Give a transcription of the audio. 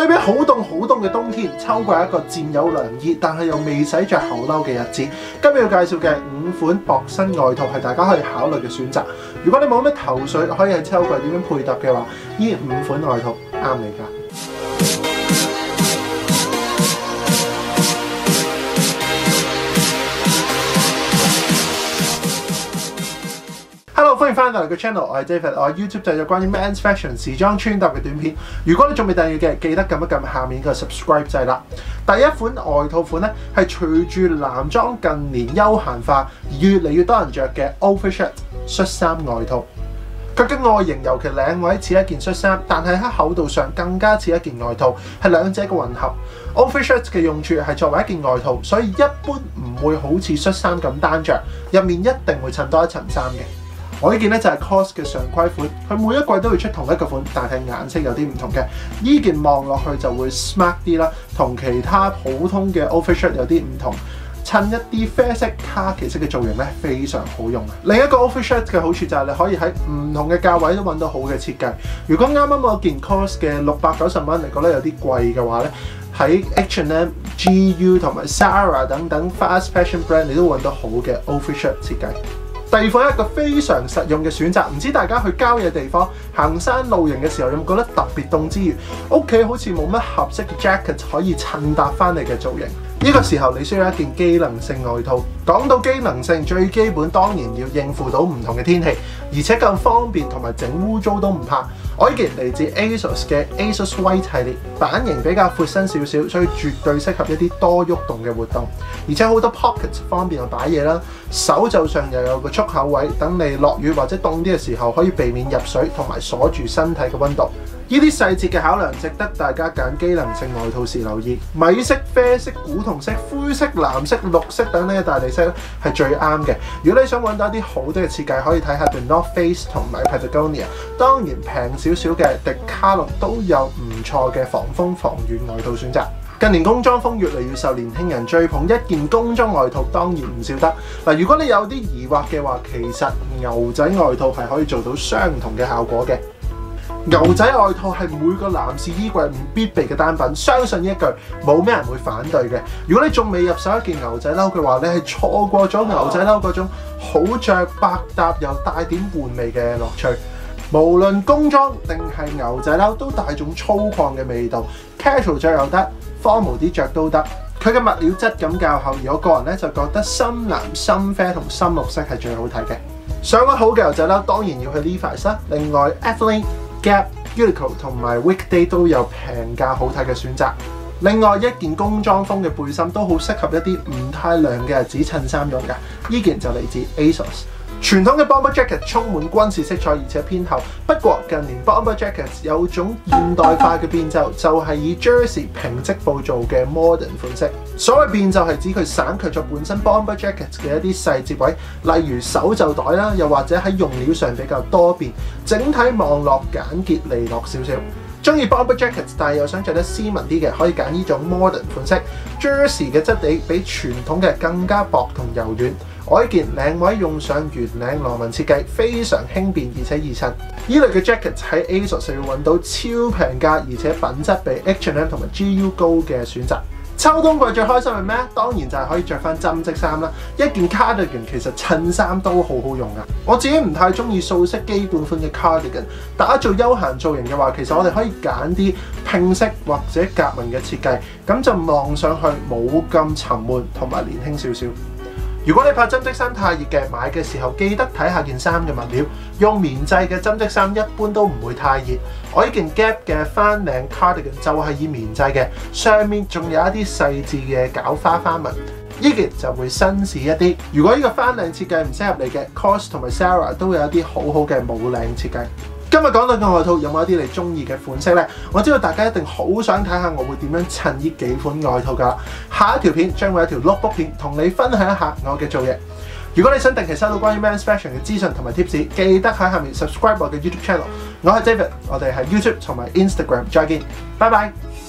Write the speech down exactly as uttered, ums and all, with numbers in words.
對比好凍好凍嘅冬天，秋季一個佔有涼意，但係又未使着厚褸嘅日子。今日要介紹嘅五款薄身外套係大家可以考慮嘅選擇。如果你冇乜頭緒，可以喺秋季點樣配搭嘅話，呢五款外套啱你㗎。Hello， 歡迎翻到嚟個 channel， 我係 David， 我係 YouTube 製作關於 Men's Fashion 時裝穿搭嘅短片。如果你仲未訂閱嘅，記得撳一撳下面個 subscribe 掣啦。第一款外套款咧係隨住男裝近年休閒化，越嚟越多人着嘅 Overshirt 恤衫外套。佢嘅外形尤其領位似一件恤衫，但係喺厚度上更加似一件外套，係兩者嘅混合。Overshirt 嘅用處係作為一件外套，所以一般唔會好似恤衫咁單着，入面一定會襯多一層衫嘅。我呢件咧就係 C O S 嘅常規款，佢每一季都會出同一個款，但係顏色有啲唔同嘅。呢件望落去就會 smart 啲啦，同其他普通嘅 Overshirt 有啲唔同，襯一啲啡色、卡其色嘅造型咧，非常好用啊！另一個 Overshirt 嘅好處就係你可以喺唔同嘅價位都揾到好嘅設計。如果啱啱嗰件 C O S 嘅六百九十蚊，你覺得有啲貴嘅話咧，喺 H and M、G U 同埋 Zara 等等 fast fashion brand 你都揾到好嘅 Overshirt 設計。第二款係一個非常實用嘅選擇，唔知大家去郊野地方行山露營嘅時候，有冇覺得特別凍之餘，屋企好似冇乜合適嘅 jacket 可以襯搭翻你嘅造型？呢個時候你需要一件機能性外套。講到機能性，最基本當然要應付到唔同嘅天氣，而且更方便同埋整污糟都唔怕。我呢件嚟自 ASOS 嘅 ASOS White 系列，版型比較闊身少少，所以絕對適合一啲多喐動嘅活動，而且好多 pocket 方便我擺嘢啦。手袖上又有個束口位，等你落雨或者凍啲嘅時候可以避免入水同埋鎖住身體嘅温度。呢啲細節嘅考量值得大家揀機能性外套時留意。米色、啡色、古銅色、灰色、藍色、綠色等呢嘅大地色咧係最啱嘅。如果你想揾到一啲好啲嘅設計，可以睇下 The North Face 同埋 Patagonia。當然平少少嘅迪卡龍都有唔錯嘅防風防雨外套選擇。近年工裝風越嚟越受年輕人追捧，一件工裝外套當然唔少得。嗱，如果你有啲疑惑嘅話，其實牛仔外套係可以做到相同嘅效果嘅。牛仔外套係每個男士衣櫃唔必備嘅單品，相信呢一句冇咩人會反對嘅。如果你仲未入手一件牛仔褸嘅話，你係錯過咗牛仔褸嗰種好着百搭又帶點玩味嘅樂趣。無論工裝定係牛仔褸，都帶種粗獷嘅味道 ，casual 着又得 ，formal 啲着都得。佢嘅物料質感較厚，而我個人咧就覺得深藍、深啡同深綠色係最好睇嘅。想揾好嘅牛仔褸，當然要去 Levi's 啦。另外 Athlete、Gap、Uniqlo 同埋 Weekday 都有平價好睇嘅選擇。另外一件工裝風嘅背心都好適合一啲唔太涼嘅日子襯衫用㗎。呢件就嚟自 ASOS。傳統嘅 bomber jacket 充滿軍事色彩，而且偏厚。不過近年 bomber jackets 有種現代化嘅變奏，就係、是、以 jersey 平織布做嘅 modern 款式。所謂變奏係指佢省卻咗本身 bomber jackets 嘅一啲細節位，例如手袖袋啦，又或者喺用料上比較多變，整體望落簡潔利落少少。中意 bomber jackets 但係又想着得斯文啲嘅，可以揀呢種 modern 款式。jersey 嘅質地比傳統嘅更加薄同柔軟。我呢件領位用上圓領螺紋設計，非常輕便而且易襯。呢類嘅 jackets 喺 ASOS 要揾到超平價，而且品質比 H and M 同埋 G U 高嘅選擇。秋冬季最開心係咩？當然就係可以着翻針織衫啦。一件 cardigan 其實襯衫都好好用噶。我自己唔太中意素色基本款嘅 cardigan， 打造休閒造型嘅話，其實我哋可以揀啲拼色或者格紋嘅設計，咁就望上去冇咁沉悶同埋年輕少少。如果你怕針織衫太熱嘅，買嘅時候記得睇下件衫嘅物料，用棉製嘅針織衫一般都唔會太熱。我呢件 Gap 嘅翻領 cardigan 就係以棉製嘅，上面仲有一啲細緻嘅搞花花紋，呢件就會紳士一啲。如果呢個翻領設計唔適合你嘅 C O S 同埋 Zara 都會有一啲好好嘅冇領設計。今日講到嘅外套有冇一啲你中意嘅款式呢？我知道大家一定好想睇下我會點樣襯呢幾款外套㗎。下一條片將會有一條 lookbook 片同你分享一下我嘅造型。如果你想定期收到關於 Men's Fashion 嘅資訊同埋 tips， 記得喺下面 subscribe 我嘅 YouTube channel。我係 David， 我哋喺 YouTube 同埋 Instagram 再見，拜拜。